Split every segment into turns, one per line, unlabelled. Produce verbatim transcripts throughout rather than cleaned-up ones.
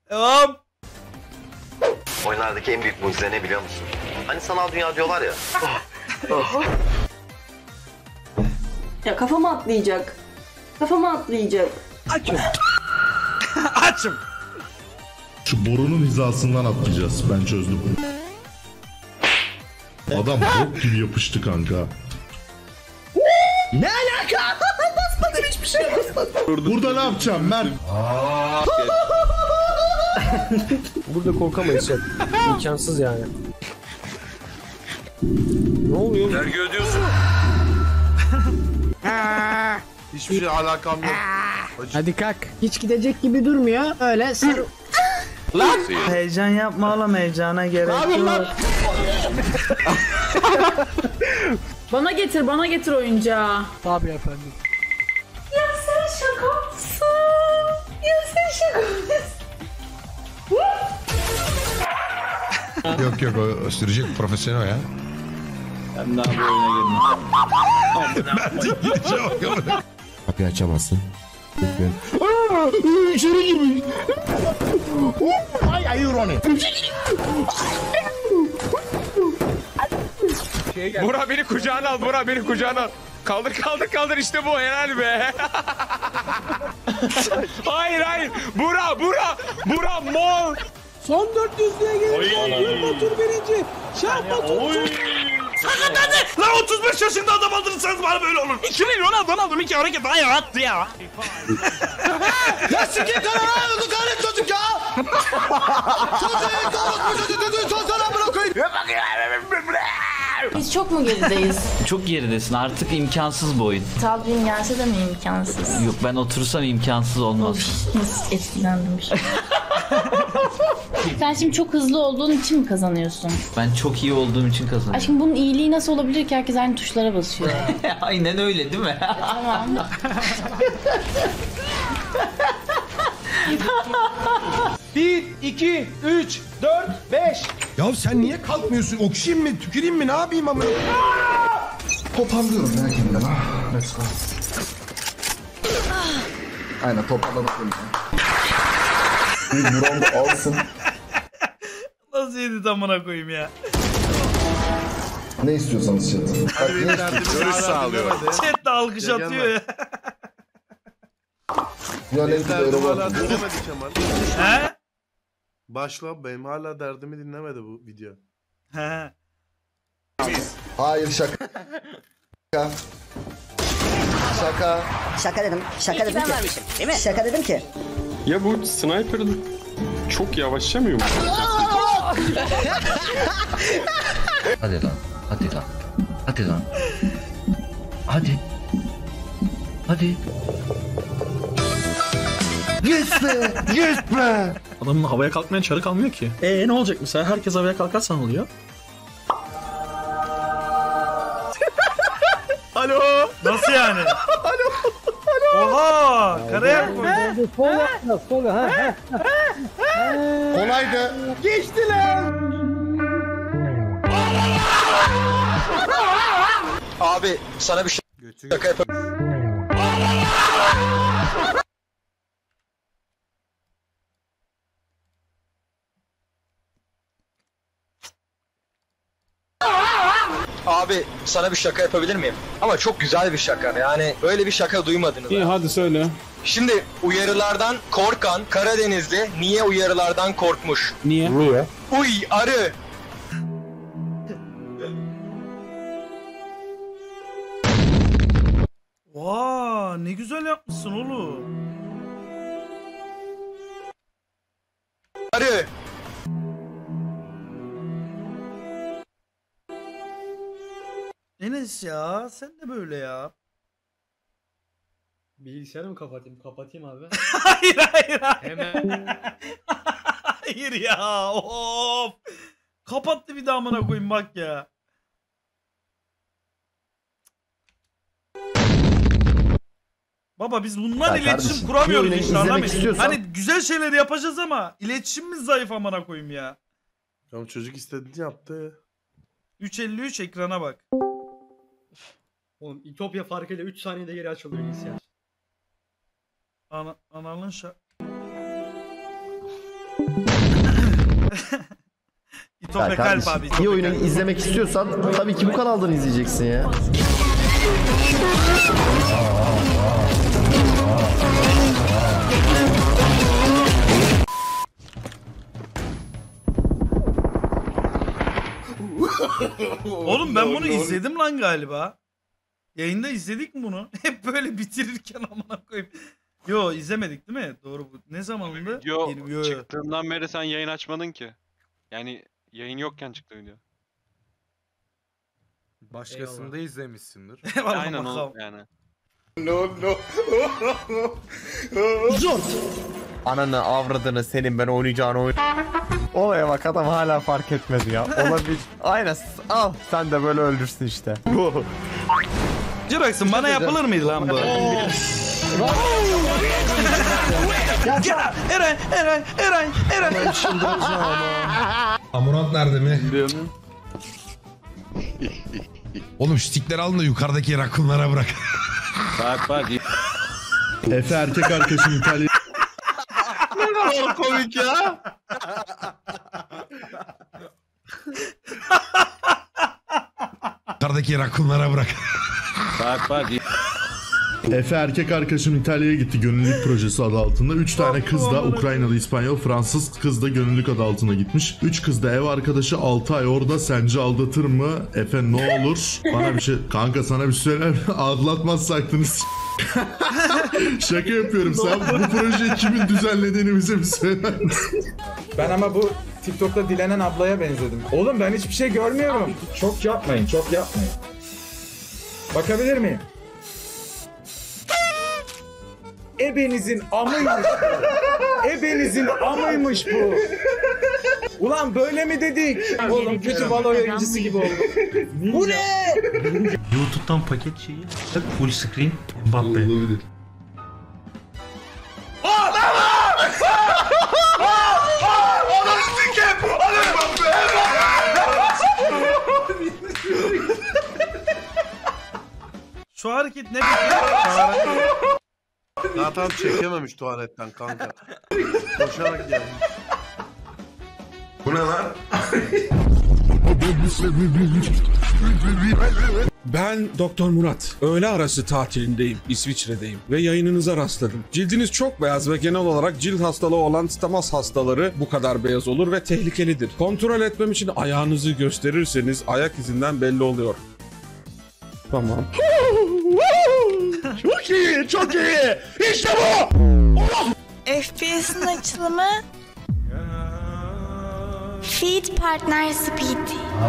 Hop.
Oyunlardaki en büyük mucize ne biliyor musun? Hani sanal dünya diyorlar ya.
Ya kafama atlayacak. Kafama atlayacak.
Açım. Açım.
Şu borunun hizasından atlayacağız. Ben çözdüm. Adam bok gibi yapıştı kanka.
Ne alaka? Basmadım, hiçbir şey basmadım.
Burada ne yapacağım Mert?
Burada korkamayız ya. İmkansız yani. Ne oluyor?
Vergi ödüyorsun. Hiçbir şey alakam yok.
Hadi kalk. Hiç gidecek gibi durmuyor. Öyle sarı.
Lan!
Heyecan yapma oğlum, heyecana gerek yok.
Bana getir, bana getir oyuncağı.
Tabii efendim.
Ya sen şaka mısın? Ya sen şaka mısın?
Yok yok, o sürecek profesyonel ya.
Ben daha bu oyuna girdim.
Kapıyı açamazsın. Lütfen.
İçeri girmiş.
Ay ay Ronnie.
Bura beni kucağına al, Bura beni kucağına al. Kaldır kaldır kaldır, işte bu, helal be. Hayır hayır, Bura Bura Bura mol.
Son dört yüzlüğe gelin. Batur birinci. Şah Batur.
Lan otuz beş yaşında adam aldırırsanız bana böyle olur. İki milyon Ronaldo Ronaldo iki hareket daha yarattı ya. Ya sikim kanala oldu kahret çocuk ya. Çocuğu doğrultmuş ödedin çocuğuna bırakayım.
Biz çok mu gerideyiz?
Çok geridesin, artık imkansız bu oyun.
Talbin gelse de mi imkansız?
Yok, ben otursam imkansız olmaz.
Nasıl etkilendim şimdi. Sen şimdi çok hızlı olduğun için mi kazanıyorsun?
Ben çok iyi olduğum için kazanıyorum.
Aşkım bunun iyiliği nasıl olabilir ki, herkes aynı tuşlara basıyor?
Aynen öyle değil mi?
Tamam.
Bir, iki, üç, dört, beş. Ya sen niye kalkmıyorsun? Okşayayım mı? Tüküreyim mi? Ne yapayım amına?
Toparlıyorum ya kendimi. Let's go. Aynen, toparlamak lazım. Bir buram alsın.
Nasıl yedi amına koyayım ya?
Ne istiyorsanız chat'e.
Hadi benim derdimi görüş sağlıyor.
Chat de alkış atıyor ya.
Ya ne güzel öyle var.
dinlemedi Kemal.
He?
Başla, benim hala derdimi dinlemedi bu video.
He.
Hayır, şaka. Şaka.
Şaka dedim. Şaka dedim ki. Değil mi? Şaka dedim ki.
Ya bu sniper çok yavaşlamıyor mu?
Hadi lan. Hadi lan. Hadi lan. Hadi. Hadi.
Yes be! Yes be!
Adamın havaya kalkmayan çarı kalmıyor ki. Eee ne olacak mesela? Herkes havaya kalkarsa ne oluyor? Alo.
Nasıl yani?
Alo.
Oha! Karaya koy.
Kolaydı.
Geçtiler.
Abi sana bir şaka yapayım. Abi sana bir şaka yapabilir miyim? Ama çok güzel bir şaka. Yani böyle bir şaka duymadınız.
İyi, hadi söyle.
Şimdi uyarılardan korkan Karadenizli niye uyarılardan korkmuş?
Niye?
Niye?
Uy arı.
Vaa, ne güzel yapmışsın oğlum.
Arı.
Enes ya, sen de böyle ya.
Bilgisayarı mı kapatayım? Kapatayım abi.
Hayır hayır hayır.
Hemen.
Hayır ya. Of. Kapattı bir daha amına koyayım bak ya. Baba biz bundan
Ya
iletişim
kardeşim,
kuramıyoruz
bir oyunu
işte,
izlemek
anlamayın.
istiyorsan-
Hani güzel şeyleri yapacağız ama iletişimimiz zayıf amına koyayım ya.
Tamam, çocuk istediğini yaptı.
üç elli üç ekrana bak.
Oğlum İtopya farkıyla üç saniyede geri açılıyor bilgisayar.
Ana, analın şa... İtopya kalp abi.
İyi oyunu izlemek istiyorsan tabii ki bu kanaldan izleyeceksin ya.
Oğlum ben bunu izledim lan galiba. Yayında izledik mi bunu? Hep böyle bitirirken amına koyayım. Yo izlemedik değil mi? Doğru bu. Ne zamanında?
Yo,
Yirmi- yo, yo.
çıktığından beri sen yayın açmadın ki. Yani yayın yokken çıktı video.
Başkasını da izlemişsindir.
Eyvallah
Aynen
bakalım.
o yani.
No no.
Zor.
Ananı avradını senin ben oynayacağın oyun. Olaya bak adam hala fark etmedi ya. Olabilir. Aynen al sen de böyle öldürsün işte.
Jirox'un bana yapılır mıydı lan bu? Ya Eren, Eren, Eren, Eren.
Amurant nerede mi? Oğlum şu stikleri alın da yukarıdaki rakunlara bırak.
Bak bak.
Efe erkek arkadaşım İtalya.
Ne kadar komik ya.
Yukarıdaki rakunlara bırak.
Bak bak.
Efe erkek arkadaşım İtalya'ya gitti gönüllülük projesi adı altında. Üç tane kız da Ukraynalı, İspanyol, Fransız kız da gönüllülük adı altına gitmiş. Üç kız da ev arkadaşı altı ay orada. Sence aldatır mı? Efe ne olur? Bana bir şey... Kanka sana bir şey söyler mi? Ağlatmazsaktınız. Şaka yapıyorum. Sen bu projeyi kimin düzenlediğini bize bir söyler misin?
Ben ama bu TikTok'ta dilenen ablaya benzedim. Oğlum ben hiçbir şey görmüyorum. Çok yapmayın, çok yapmayın. Bakabilir miyim? Ebenizin amıymış bu. Ebenizin amıymış bu. Ulan böyle mi dedik? Oğlum kötü balo yayıncısı gibi oldu. Bu ne?
YouTube'dan paket şeyi. Full screen. Mbappe. Şu hareket ne peki?
Zaten çekememiş tuvaletten kanka. Koşarak gelmiş.
Bu ne lan?
Ben Doktor Murat. Öğle arası tatilindeyim. İsviçre'deyim. Ve yayınınıza rastladım. Cildiniz çok beyaz ve genel olarak cilt hastalığı olan stamaz hastaları bu kadar beyaz olur ve tehlikelidir. Kontrol etmem için ayağınızı gösterirseniz ayak izinden belli oluyor. Tamam.
Çok iyi, çok iyi. İşte bu.
F P S'in açılımı Feed Partner Speed.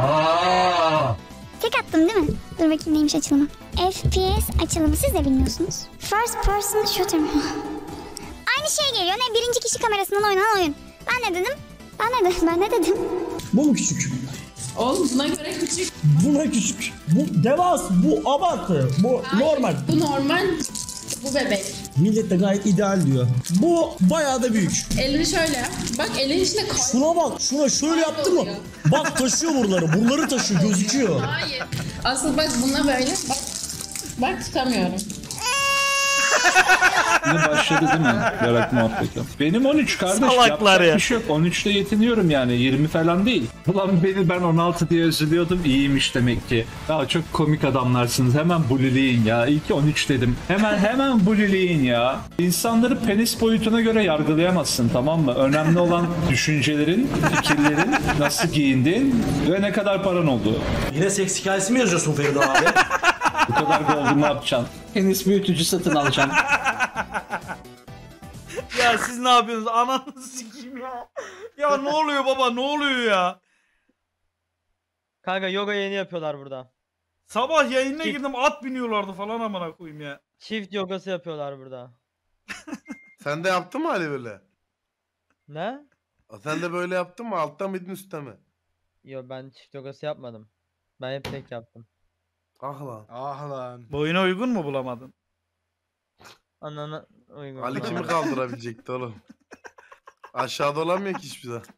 Tek attım değil mi? Dur bakayım neymiş açılımı. F P S açılımı siz de bilmiyorsunuz. First Person Shooter. Aynı şey geliyor ne? Birinci kişi kamerasından oynanan oyun. Ben ne dedim? Ben ne dedim? Ben ne dedim?
Bu mu küçük?
Oğlum buna göre küçük.
Buna küçük. Bu devas, bu abartı, bu normal.
Bu normal. Bu bebek.
Millet de gayet ideal diyor. Bu bayağı da büyük.
Elini şöyle yap. Bak elin içine koy.
Şuna bak, şuna şöyle yaptı mı? Bak taşıyor buraları, buraları taşıyor, gözüküyor.
Hayır. Asıl bak buna böyle. Bak. Bak tutamıyorum.
Yine başladı değil mi? Yarak muhabbeti. Benim on üç kardeş.
Salaklar ya.
Bir şey yok. on üçte yetiniyorum yani. yirmi falan değil. Ulan beni ben on altı diye üzülüyordum. İyiymiş demek ki. Ya çok komik adamlarsınız. Hemen bulileyin ya. İyi ki on üç dedim. Hemen hemen bulileyin ya. İnsanları penis boyutuna göre yargılayamazsın, tamam mı? Önemli olan düşüncelerin, fikirlerin, nasıl giyindin ve ne kadar paran olduğu.
Yine seks hikayesi mi yazıyorsun Feride abi?
Bu kadar goldu ne yapacaksın? Penis büyütücü satın alacaksın.
Ya siz ne yapıyorsunuz? Ananı sikeyim ya. Ya ne oluyor baba? Ne oluyor ya?
Kanka yoga yeni yapıyorlar burada.
Sabah yayına
Çift-
girdim at biniyorlardı falan amına koyayım ya.
Çift yogası yapıyorlar burada.
Sen de yaptın mı Ali böyle?
Ne?
Sen de böyle yaptın mı? Altta mıydın üstte mi?
Yo ben çift yogası yapmadım. Ben hep tek yaptım.
Ah lan.
Ah lan.
Boyuna uygun mu bulamadın?
Anana uygun.
Ali kimi
bulamadım.
kaldırabilecekti oğlum? Aşağıda olamıyor ki hiçbir zaman.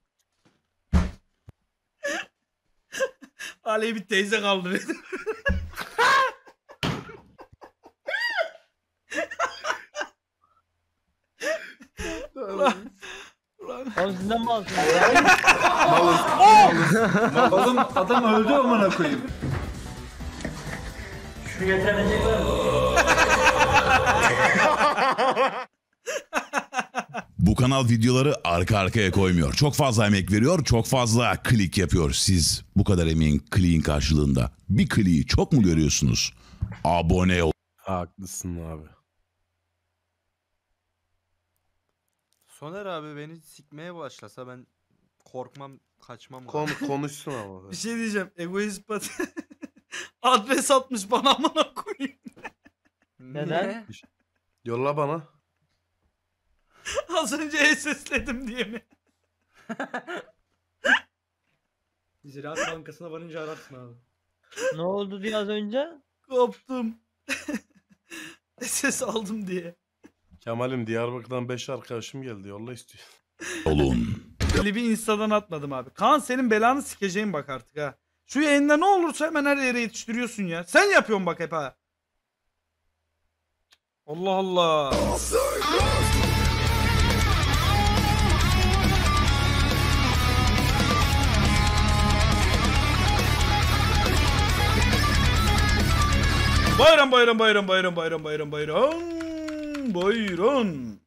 Ali'yi bir teyze kaldırıyor. ulan, ulan
Oğlum sizden mi alsın?
Oğlum adam öldü amına koyayım.
Şunu getirebilecek var mı?
Bu kanal videoları arka arkaya koymuyor. Çok fazla emek veriyor, çok fazla klik yapıyor. Siz bu kadar emeğin kliğin karşılığında bir kliği çok mu görüyorsunuz? Abone ol.
Haklısın abi.
Soner abi beni sikmeye başlasa ben korkmam, kaçmam.
Kon konuşsun ama.
Bir şey diyeceğim. Egoist pat adres atmış bana amına koyayım.
Neden?
Yolla bana.
Az önce sesledim diye mi?
Ziraat Bankası'na varınca ararsın abi.
Ne oldu diye az önce?
Koptum. Ses aldım diye.
Kemal'im Diyarbakır'dan beş arkadaşım geldi. Yolla istiyor.
Olun.
Klibi Insta'dan atmadım abi. Kaan senin belanı sikeceğim bak artık ha. Şu yayında ne olursa hemen her yere yetiştiriyorsun ya. Sen yapıyorsun bak hep ha. Allah Allah. Bayram bayram bayram bayram bayram bayram bayram. Buyurun.